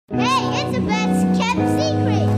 Hey, it's a best kept secret.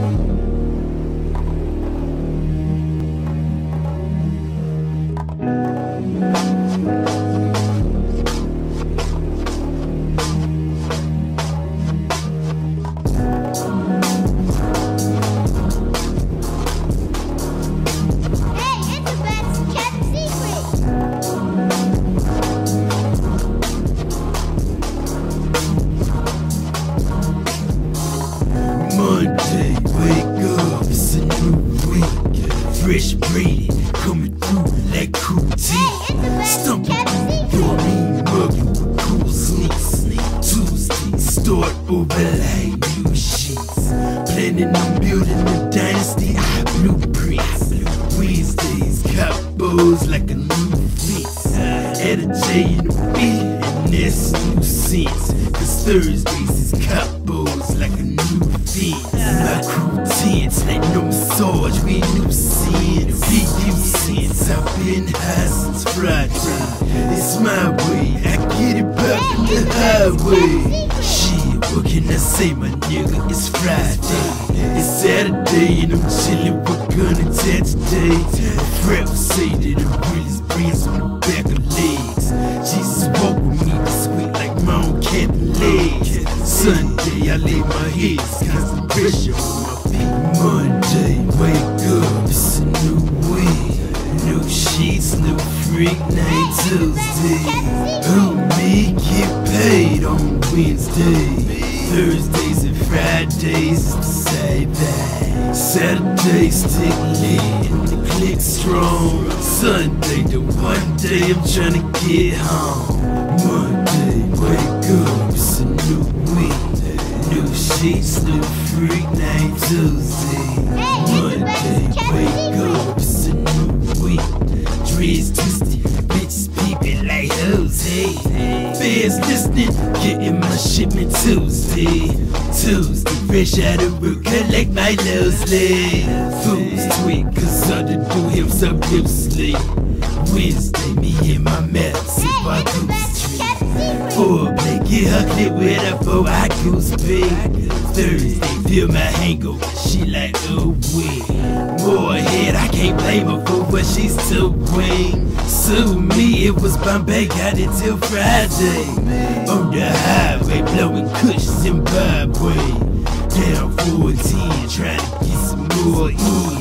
Monday, wake up, it's a new week. Fresh braided, coming through like cool tea. Stumping through your mean muggy with cool sneaks. Tuesday, start over like new sheets. Planning on building a dynasty, blueprints. Wednesdays, combos like a new fence. Add a J in the beat, and that's new sense. Cause Thursdays is combos like a new fence. My crew tense, like no massage, we new sense. PU sense, I've been high since Friday. It's my way, I get it poppin' the highway. Shit, what can I say, my nigga? It's Friday. It's Saturday and I'm chillin', we're gonna chat today. Frap say that I'm really breeze on the back of legs. Jesus walk with me this week like my own cat legs. Sunday, I lay my head, constant pressure on my feet. Monday, wake up, it's a new week. New sheets, new freak night. Tuesday, who me get paid on Wednesday. Thursdays and Fridays, it's the same thing. Saturday, stick lit and the click strong. Sunday, the one day I'm tryna get home. Monday, wake up, it's a new week. New sheets, new freak night. Tuesday, Monday, wake up, it's a new week. Dreads twisted, bitches peeping like hoes, hey. Fans listening, getting my shipment Tuesday. Tuesday, fresh out of work, collect my loosely. Fools tweet, cause I done do him some loosely. Wednesday, me and my maps, if I goose tree. Foreplay, get her clip with her for I goose pig. Thursday, feel my hangover, she like, oh wait. More ahead, I can't blame her for what she's doing. Sue me, it was Bombay, got it till Friday. On the highway, blowing kush Zimbabwe. Down 410, trying to get some more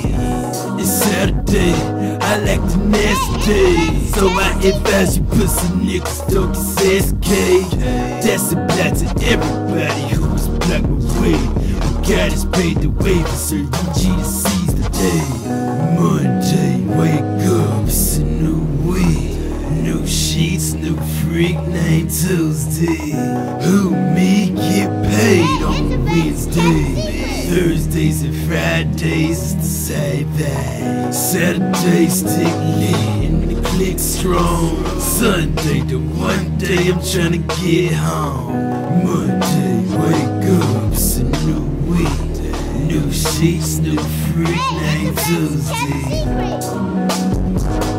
in. It's Saturday, I like the nasty days. So I advise you pussy niggas don't get SK. That's a black to everybody who was black away. But God has paid the way for Sir UG to seize the day. Monday, wake up, it's a new week. New sheets, new freak night. Tuesday, who me get paid on Wednesday. Thursdays and Fridays, it's the same thing. Saturday, stick lit and the click strong. Sunday, the one day I'm tryna get home. Monday, wake up, it's a new week. New sheets, new freak night. Tuesday.